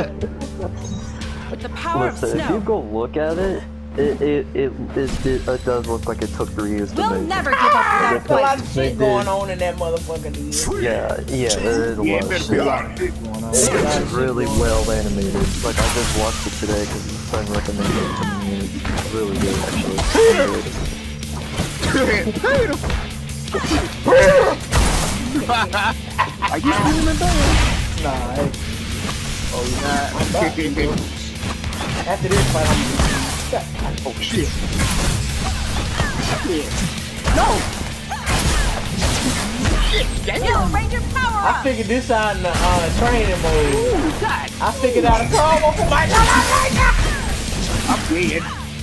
With the power of Listen, if you snow, go look at it, it does look like it took 3 years to we'll make. never give up without a There's a lot fight. of shit going on in that motherfucker, dude. Yeah, there is a lot of shit. It's really well animated. Like, I just watched it today because my friend recommended it to me. It's really good, actually. Are you doing it though? Nah, hey. Oh, yeah. After this fight, I'm Oh, shit. No! Shit, Yellow Ranger power I up! figured this out in the training mode. Ooh, God. I figured out a combo for my Yellow Ranger! I'm dead.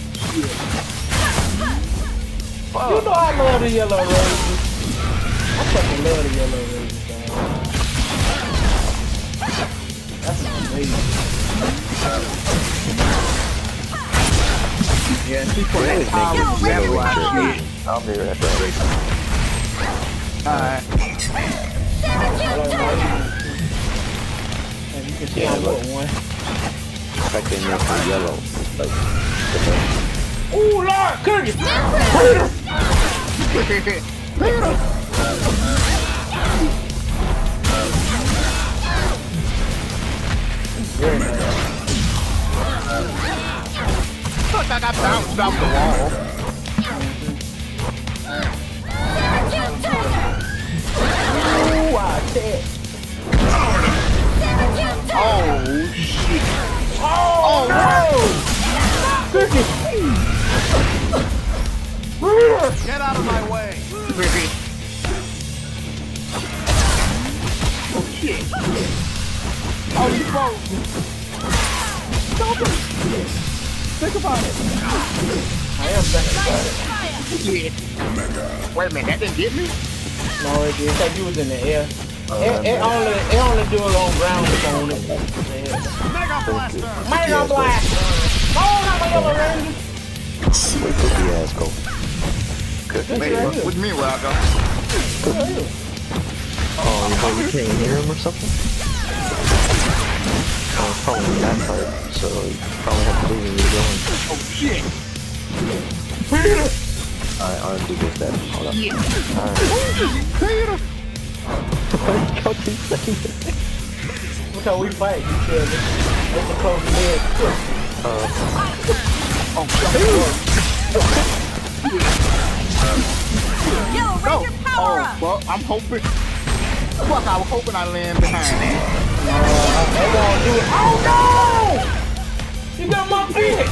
You know I love the Yellow Rangers. I fucking love the Yellow Rangers, man. That's amazing. Yeah, she put that power Yellow Ranger out power here. up! I'll be right back. Alright. And you can see I got one. Expecting you for yellow. Like, Ooh, Lord, cookie! Very nice. Fuck, I got bounced off the wall. Ooh, I said. Oh, shit. Oh, no! Cookie! get out of my way! Oh, shit. Oh, you broke. Stop it. Think about it. I am thinking about it. Shit. Wait a minute, that didn't get me? No, it did. Like you was in the air. It only do it on ground on it. Mega blaster! Mega blast! Oh, not my Yellow Ranger! Where cookie ass go? Wait, what do you mean where I go? Oh, you can't hear him or something? Oh, it's probably that part, so you probably have to leave where you're going. Oh, shit. Alright, I'll do this then. Hold up. Yeah. Alright. Look how we fight, you feel me? That's a close leg. Oh, Yellow no. Ranger power Oh, up! well, I'm hoping. Fuck, I was hoping I land behind that. They gonna do it. Oh no! You got my feet!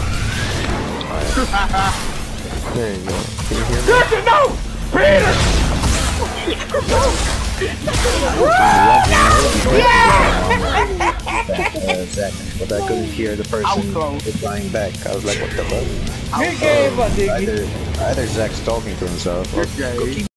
There you go. Can you hear me? Listen, no! Peter! Zach, but I couldn't hear the person replying back. I was like, what the fuck? Good game, my nigga. Either Zach's talking to himself or Okay.